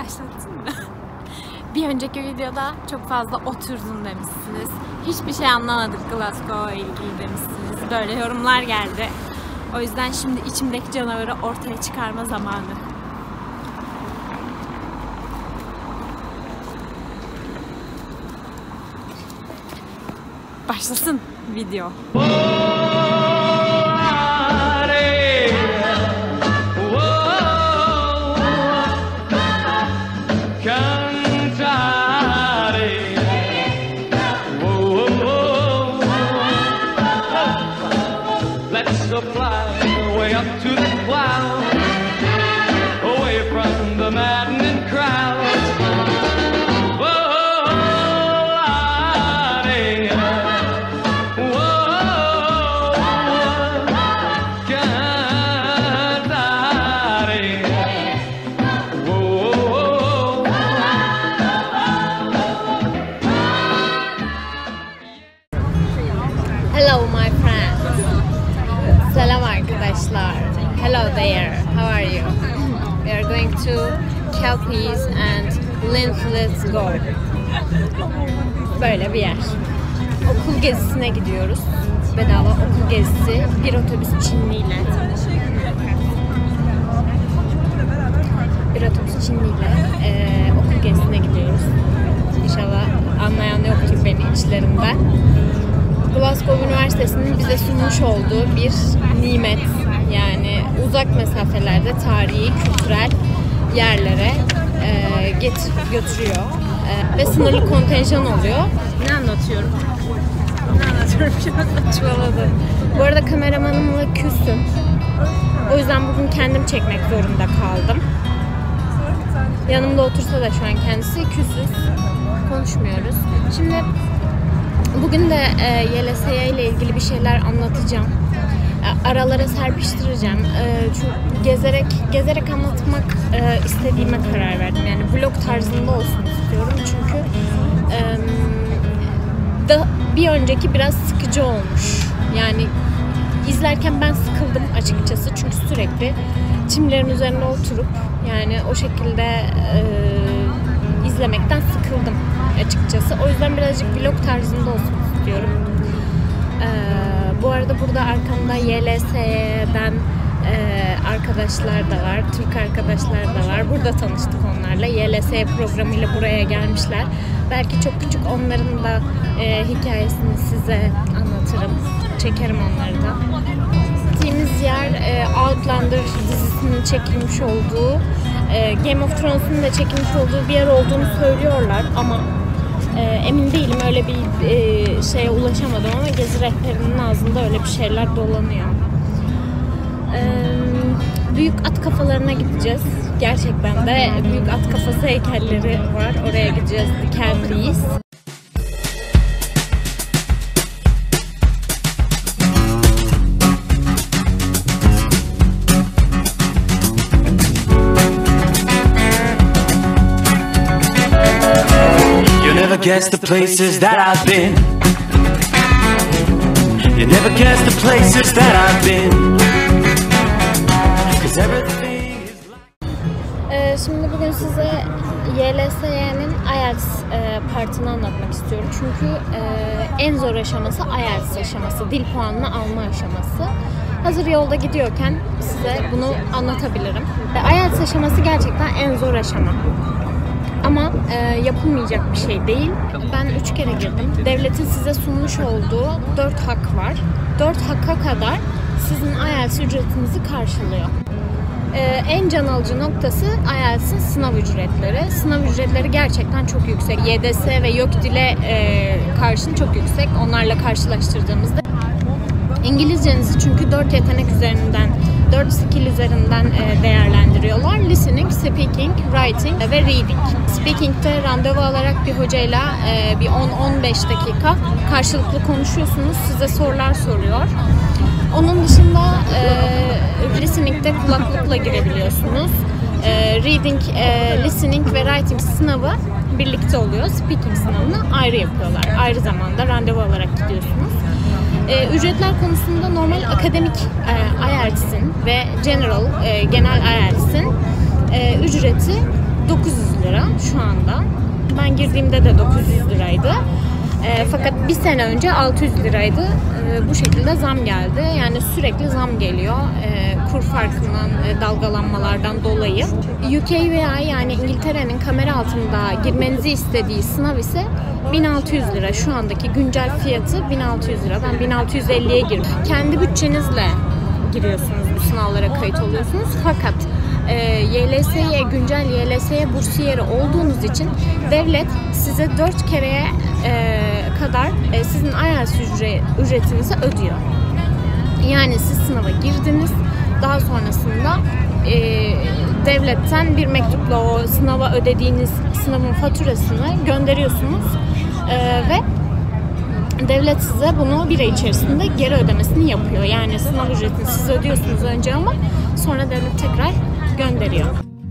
Başlattın mı? Bir önceki videoda çok fazla oturdun demişsiniz. Hiçbir şey anlamadık Glasgow'la ilgili demişsiniz. Böyle yorumlar geldi. O yüzden şimdi içimdeki canavarı ortaya çıkarma zamanı. Başlasın video. Hello my friends. Selam arkadaşlar. Hello there. How are you? We are going to Kelpies and Let's Go. Böyle bir yer. Okul gezisine gidiyoruz. Bedava okul gezisi. Bir otobüs Çinliyle. Okul gezisine gidiyoruz. İnşallah anlayan yoktur beni içlerinden. Glasgow Üniversitesi'nin bize sunmuş olduğu bir nimet. Yani uzak mesafelerde tarihi, kültürel yerlere götürüyor. Ve sınırlı kontenjan oluyor. Ne anlatıyorum? Biraz saçmaladım. Bu arada kameramanımla küsüm. O yüzden bugün kendim çekmek zorunda kaldım. Yanımda otursa da şu an kendisi küsüz. Konuşmuyoruz. Şimdi bugün de YLS'ye ile ilgili bir şeyler anlatacağım. Aralara serpiştireceğim. Çünkü gezerek anlatmak istediğime karar verdim. Yani vlog tarzında olsun istiyorum. Çünkü bir önceki biraz sıkıcı olmuş. Yani izlerken ben sıkıldım açıkçası. Çünkü sürekli çimlerin üzerinde oturup yani o şekilde izlemekten sıkıldım açıkçası. O yüzden birazcık vlog tarzında olsun istiyorum. Bu arada burada arkamda YLS'den arkadaşlar da var, Türk arkadaşlar da var. Burada tanıştık onlarla. YLS programıyla buraya gelmişler. Belki çok küçük onların da hikayesini size anlatırım. Çekerim onları da. Gittiğimiz yer Outlander dizisinin çekilmiş olduğu, Game of Thrones'un da çekilmiş olduğu bir yer olduğunu söylüyorlar ama emin değilim, öyle bir şeye ulaşamadım ama gezi rehberinin ağzında öyle bir şeyler dolanıyor. Büyük at kafalarına gideceğiz. Gerçekten de büyük at kafası heykelleri var. Oraya gideceğiz. The Kelpies. Guess the places that I've been. You never guess the places that I've been. 'Cause everything is like... Şimdi bugün size YLS'nin IELTS partını anlatmak istiyorum. Çünkü en zor aşaması IELTS aşaması, dil puanını alma aşaması. Hazır yolda gidiyorken size bunu anlatabilirim. IELTS aşaması gerçekten en zor aşama. Ama yapılmayacak bir şey değil. Ben 3 kere girdim. Devletin size sunmuş olduğu 4 hak var. 4 hakka kadar sizin IELTS ücretinizi karşılıyor. En can alıcı noktası IELTS'in sınav ücretleri. Sınav ücretleri gerçekten çok yüksek. YDS ve YÖKDİL'e karşın çok yüksek. Onlarla karşılaştırdığımızda. İngilizcenizi çünkü 4 yetenek üzerinden, 4 skill üzerinden değerlendiriyorlar. Listening, speaking, writing ve reading. Speaking'de randevu alarak bir hocayla bir 10-15 dakika karşılıklı konuşuyorsunuz. Size sorular soruyor. Onun dışında listening'de kulaklıkla girebiliyorsunuz. Reading, listening ve writing sınavı birlikte oluyor. Speaking sınavını ayrı yapıyorlar. Ayrı zamanda randevu alarak gidiyorsunuz. Ücretler konusunda normal akademik IELTS'in ve genel IELTS'in ücreti 900 lira şu anda. Ben girdiğimde de 900 liraydı. Fakat bir sene önce 600 liraydı. Bu şekilde zam geldi. Yani sürekli zam geliyor. Kur farkından, dalgalanmalardan dolayı. UKVI yani İngiltere'nin kamera altında girmenizi istediği sınav ise 1600 lira. Şu andaki güncel fiyatı 1600 lira. Ben 1650'ye girdim. Kendi bütçenizle giriyorsunuz, bu sınavlara kayıt oluyorsunuz. Fakat YLS'ye, güncel YLS'ye bursiyeri olduğunuz için devlet size 4 kereye kadar sizin IELTS ücretinizi ödüyor. Yani siz sınava girdiniz, daha sonrasında devletten bir mektupla o sınava ödediğiniz sınavın faturasını gönderiyorsunuz ve devlet size bunu bir ay içerisinde geri ödemesini yapıyor. Yani sınav ücretini siz ödüyorsunuz önce ama sonra devlet tekrar gönderiyor.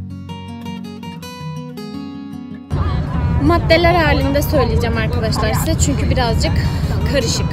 Maddeler halinde söyleyeceğim arkadaşlar size çünkü birazcık karışık.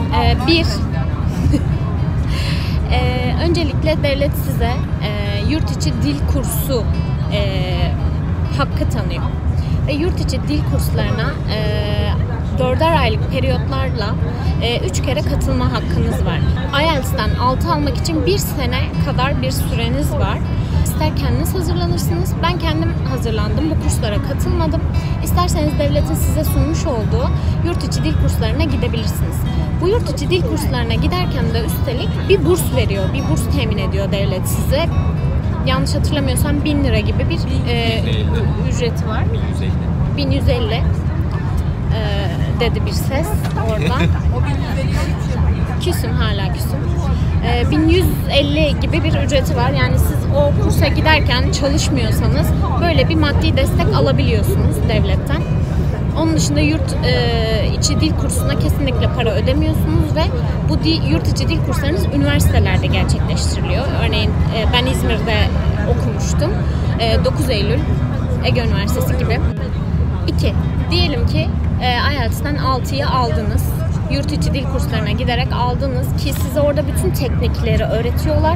Öncelikle devlet size yurt içi dil kursu hakkı tanıyor. Ve yurt içi dil kurslarına 4'er aylık periyotlarla 3 kere katılma hakkınız var. IELTS'ten 6 almak için 1 sene kadar bir süreniz var. İster kendiniz hazırlanırsınız. Ben kendim hazırlandım. Bu kurslara katılmadım. İsterseniz devletin size sunmuş olduğu yurt içi dil kurslarına gidebilirsiniz. Bu yurt içi dil kurslarına giderken de üstelik bir burs veriyor. Bir burs temin ediyor devlet size. Yanlış hatırlamıyorsam 1000 lira gibi bir ücreti var. 1150 dedi bir ses oradan. Küsüm, hala küsüm. 1150 gibi bir ücreti var. Yani siz o kursa giderken çalışmıyorsanız böyle bir maddi destek alabiliyorsunuz devletten. Onun dışında yurt içi dil kursuna kesinlikle para ödemiyorsunuz ve bu yurt içi dil kurslarınız üniversitelerde gerçekleştiriliyor. Örneğin ben İzmir'de okumuştum. 9 Eylül Ege Üniversitesi gibi. 2. Diyelim ki IELTS'ten 6'yı aldınız. Yurt içi dil kurslarına giderek aldınız ki size orada bütün teknikleri öğretiyorlar.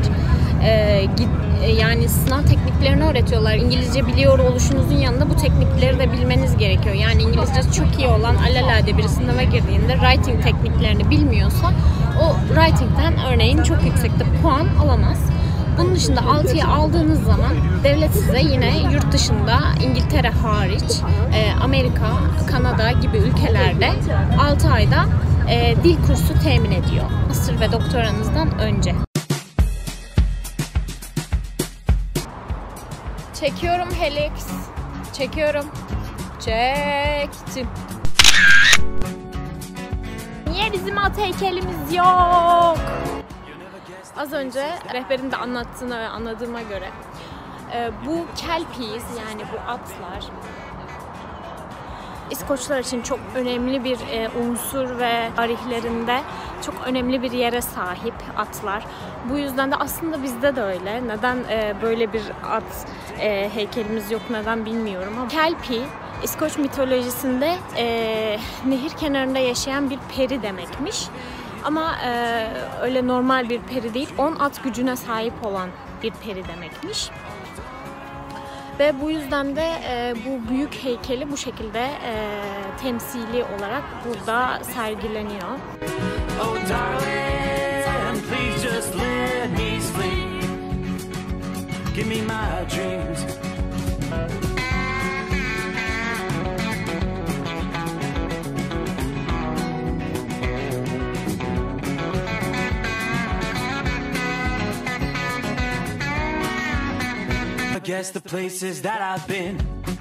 Yani sınav tekniklerini öğretiyorlar. İngilizce biliyor oluşunuzun yanında bu teknikleri de bilmeniz gerekiyor. Yani İngilizcesi çok iyi olan alelade bir sınava girdiğinde writing tekniklerini bilmiyorsa o writing'den örneğin çok yüksekte puan alamaz. Bunun dışında 6'yı aldığınız zaman devlet size yine yurt dışında İngiltere hariç Amerika, Kanada gibi ülkelerde 6 ayda dil kursu temin ediyor. Master ve doktoranızdan önce. Çekiyorum Helix. Çekiyorum. Çektim. Niye bizim at heykelimiz yok? Az önce rehberin de anlattığına ve anladığıma göre bu kelpies yani bu atlar İskoçlar için çok önemli bir unsur ve tarihlerinde çok önemli bir yere sahip atlar. Bu yüzden de aslında bizde de öyle. Neden böyle bir at heykelimiz yok, neden bilmiyorum ama kelpie İskoç mitolojisinde nehir kenarında yaşayan bir peri demekmiş. Ama öyle normal bir peri değil, 10 at gücüne sahip olan bir peri demekmiş. Ve bu yüzden de bu büyük heykeli bu şekilde temsili olarak burada sergileniyor. Oh darling, please just let me sleep. Give me my dreams. Guess the places that I've been.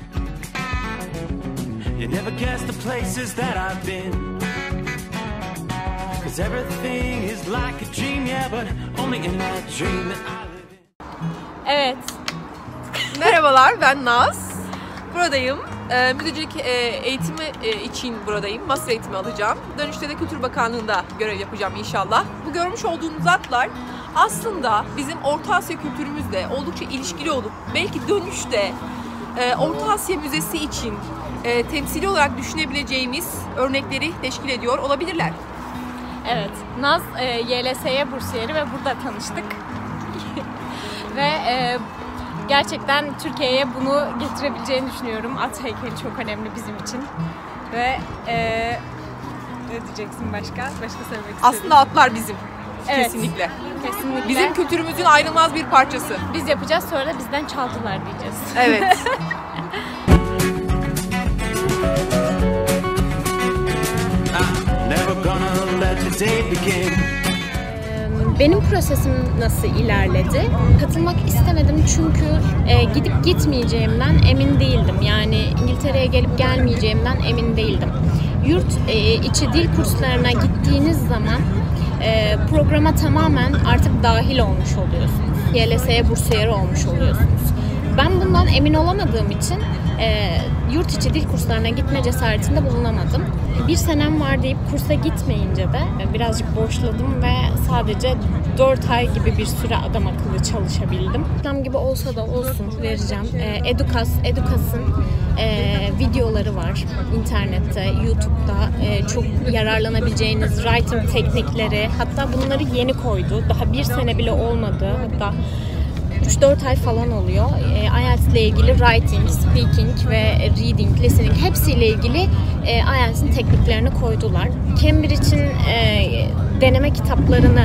You never guess the places that I've been. 'Cause everything is like a dream, yeah, but only in that dream that I live in. Evet. Merhabalar, ben Naz. Buradayım. Müdürcülük eğitimi için buradayım. Master eğitimi alacağım. Dönüşte de Kültür Bakanlığı'nda görev yapacağım inşallah. Bu görmüş olduğunuz atlar aslında bizim Orta Asya kültürümüzle oldukça ilişkili olup belki dönüşte Orta Asya Müzesi için temsili olarak düşünebileceğimiz örnekleri teşkil ediyor olabilirler. Evet, Naz YLS'ye bursiyeri ve burada tanıştık. Ve Gerçekten Türkiye'ye bunu getirebileceğini düşünüyorum. At heykeli çok önemli bizim için. Ve ne diyeceksin başka? Başka söylemek istedim. Aslında atlar bizim. Evet. Kesinlikle. Kesinlikle. Bizim kültürümüzün ayrılmaz bir parçası. Biz yapacağız, sonra da bizden çaldılar diyeceğiz. Evet. Never gonna let the day begin. Benim prosesim nasıl ilerledi? Katılmak istemedim çünkü gidip gitmeyeceğimden emin değildim. Yani İngiltere'ye gelip gelmeyeceğimden emin değildim. Yurt içi dil kurslarına gittiğiniz zaman programa tamamen artık dahil olmuş oluyorsunuz. YLS'ye bursiyeri olmuş oluyorsunuz. Ben bundan emin olamadığım için yurt içi dil kurslarına gitme cesaretinde bulunamadım. Bir senem var deyip kursa gitmeyince de birazcık boşladım ve sadece 4 ay gibi bir süre adam akıllı çalışabildim. Reklam gibi olsa da olsun vereceğim. Edukas'ın videoları var internette, YouTube'da. Çok yararlanabileceğiniz writing teknikleri, hatta bunları yeni koydu. Daha bir sene bile olmadı. Hatta 3-4 ay falan oluyor. IELTS ile ilgili writing, speaking ve reading, listening hepsiyle ilgili IELTS'in tekniklerini koydular. Cambridge'in deneme kitaplarını,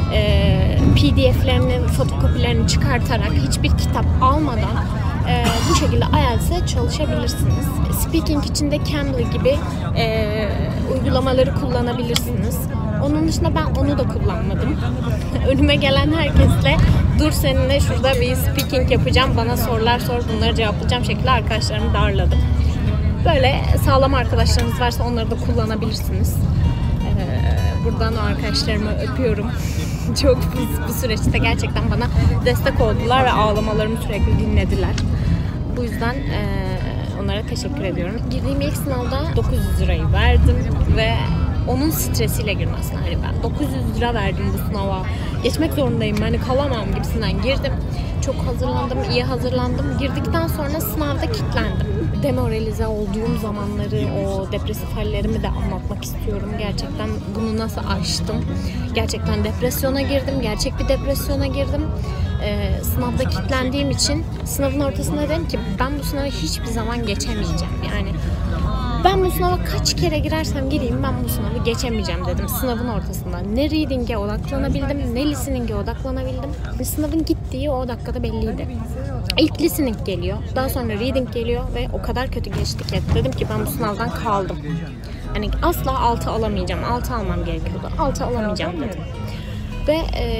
PDF'lerini, fotokopilerini çıkartarak hiçbir kitap almadan bu şekilde IELTS'e çalışabilirsiniz. Speaking için de Cambly gibi uygulamaları kullanabilirsiniz. Onun dışında ben onu da kullanmadım. Önüme gelen herkesle dur seninle şurada bir speaking yapacağım, bana sorular sor, bunları cevaplayacağım şekilde arkadaşlarımı darladım. Böyle sağlam arkadaşlarınız varsa onları da kullanabilirsiniz. Buradan o arkadaşlarımı öpüyorum. Çok bu süreçte gerçekten bana destek oldular ve ağlamalarımı sürekli dinlediler. Bu yüzden onlara teşekkür ediyorum. Girdiğim ilk sınavda 900 lirayı verdim ve onun stresiyle girdim aslında. Hani ben 900 lira verdim bu sınava. Geçmek zorundayım, hani kalamam gibisinden girdim. Çok hazırlandım, iyi hazırlandım. Girdikten sonra sınavda kilitlendim. Demoralize olduğum zamanları, o depresif hallerimi de anlatmak istiyorum. Gerçekten bunu nasıl aştım? Gerçekten depresyona girdim, gerçek bir depresyona girdim. Sınavda kilitlendiğim için sınavın ortasında dedim ki ben bu sınavı hiçbir zaman geçemeyeceğim. Yani ben bu sınava kaç kere girersem gireyim ben bu sınavı geçemeyeceğim dedim sınavın ortasında. Ne reading'e odaklanabildim, ne listening'e odaklanabildim. Sınavın gittiği o dakikada belliydi. İlk listening geliyor, daha sonra reading geliyor ve o kadar kötü geçti ki dedim ki ben bu sınavdan kaldım. Hani asla 6 alamayacağım, 6 almam gerekiyordu. 6 alamayacağım dedim. Ve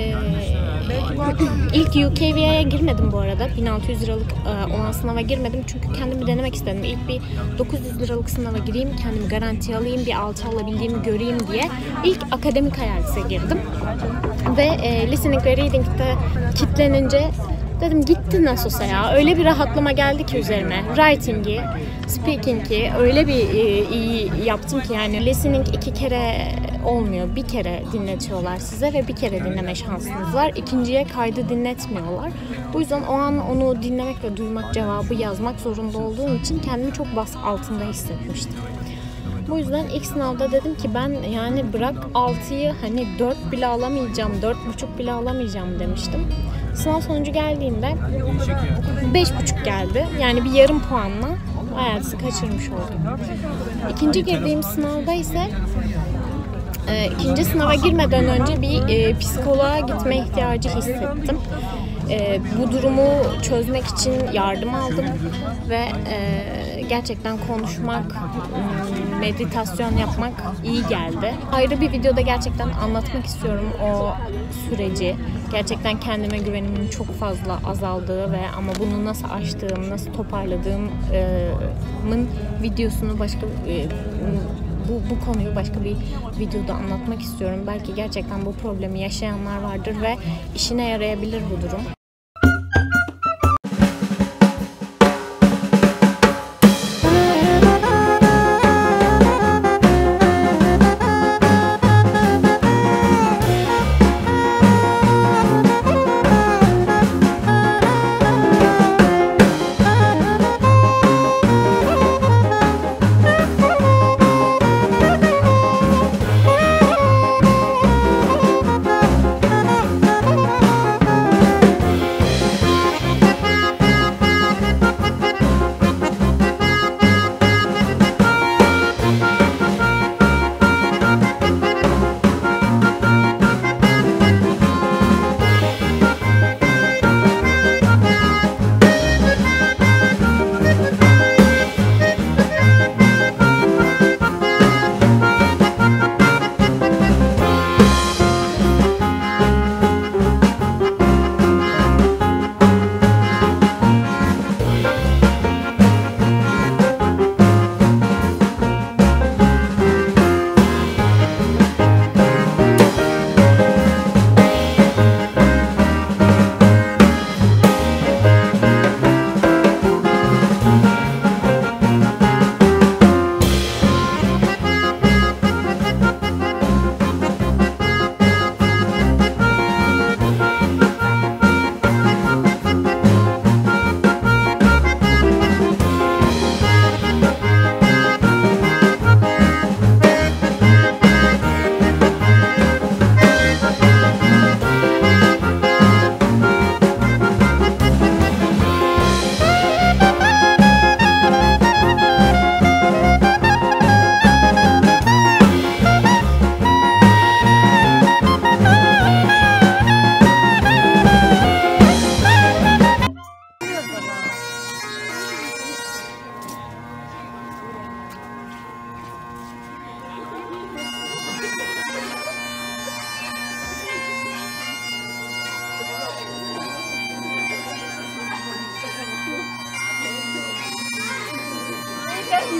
ilk UKVA'ya girmedim bu arada. 1600 liralık olan sınava girmedim. Çünkü kendimi denemek istedim. İlk bir 900 liralık sınava gireyim, kendimi garanti alayım, bir 6 alabildiğimi göreyim diye. İlk akademik IELTS'e girdim. Ve listening ve reading'de kilitlenince dedim gitti nasılsa ya. Öyle bir rahatlama geldi ki üzerime. Writing'i, speaking'i öyle bir iyi yaptım ki yani listening 2 kere olmuyor. Bir kere dinletiyorlar size ve bir kere dinleme şansınız var. İkinciye kaydı dinletmiyorlar. Bu yüzden o an onu dinlemek ve duymak, cevabı yazmak zorunda olduğum için kendimi çok baskı altında hissetmiştim. Bu yüzden ilk sınavda dedim ki ben yani bırak 6'yı hani 4 bile alamayacağım, 4,5 bile alamayacağım demiştim. Sınav sonucu geldiğinde 5,5 geldi. Yani bir yarım puanla IELTS'i kaçırmış oldum. İkinci girdiğim sınavda ise ikinci sınava girmeden önce bir psikoloğa gitme ihtiyacı hissettim. Bu durumu çözmek için yardım aldım ve gerçekten konuşmak, meditasyon yapmak iyi geldi. Ayrı bir videoda gerçekten anlatmak istiyorum o süreci. Gerçekten kendime güvenimin çok fazla azaldığı ve ama bunu nasıl aştığım, nasıl toparladığımın videosunu bu konuyu başka bir videoda anlatmak istiyorum. Belki gerçekten bu problemi yaşayanlar vardır ve işine yarayabilir bu durum.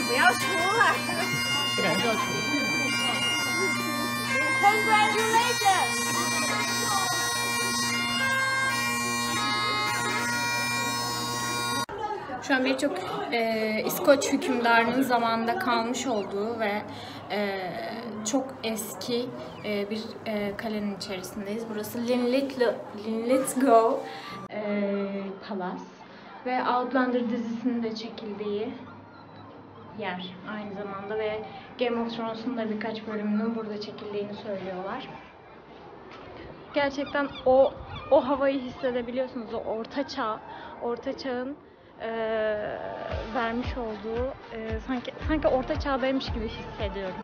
Şu an birçok İskoç hükümdarının zamanında kalmış olduğu ve çok eski bir kalenin içerisindeyiz. Burası Linlithgow Palace ve Outlander dizisinin de çekildiği yer aynı zamanda ve Game of Thrones'un da birkaç bölümünün burada çekildiğini söylüyorlar. Gerçekten o havayı hissedebiliyorsunuz. O orta çağın vermiş olduğu sanki orta çağdaymış gibi hissediyorum.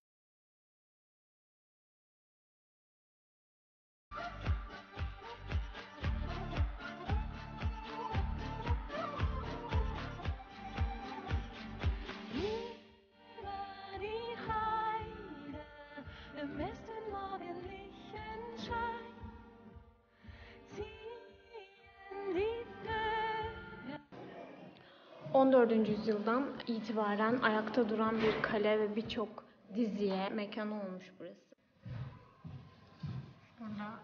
Im besten morgendlichen Schein ziehen die Vögel. 14. yüzyıldan itibaren ayakta duran bir kale ve birçok diziye mekanı olmuş burası. Burada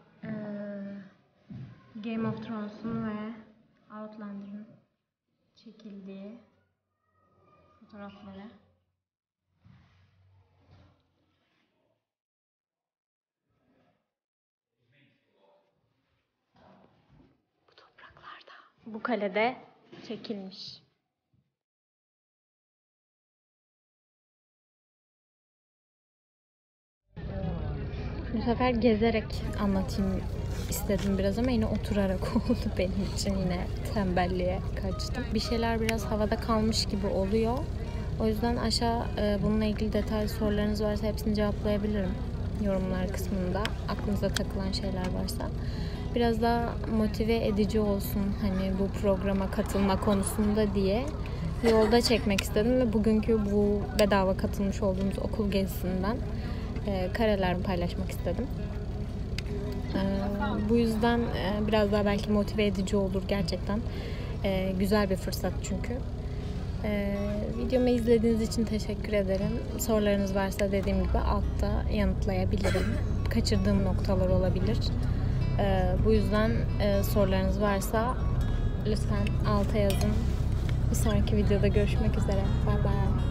Game of Thrones'un ve Outlander'ın çekildiği fotoğrafları. Bu topraklarda, bu kalede çekilmiş. Bu sefer gezerek anlatayım istedim biraz ama yine oturarak oldu benim için, yine tembelliğe kaçtım. Bir şeyler biraz havada kalmış gibi oluyor. O yüzden aşağı bununla ilgili detaylı sorularınız varsa hepsini cevaplayabilirim yorumlar kısmında. Aklınıza takılan şeyler varsa. Biraz daha motive edici olsun hani bu programa katılma konusunda diye yolda çekmek istedim ve bugünkü bu bedava katılmış olduğumuz okul gezisinden karelerimi paylaşmak istedim. Bu yüzden biraz daha belki motive edici olur gerçekten. Güzel bir fırsat çünkü. Videomu izlediğiniz için teşekkür ederim. Sorularınız varsa dediğim gibi altta yanıtlayabilirim. Kaçırdığım noktalar olabilir. Bu yüzden sorularınız varsa lütfen alta yazın. Bir sonraki videoda görüşmek üzere. Bye bye.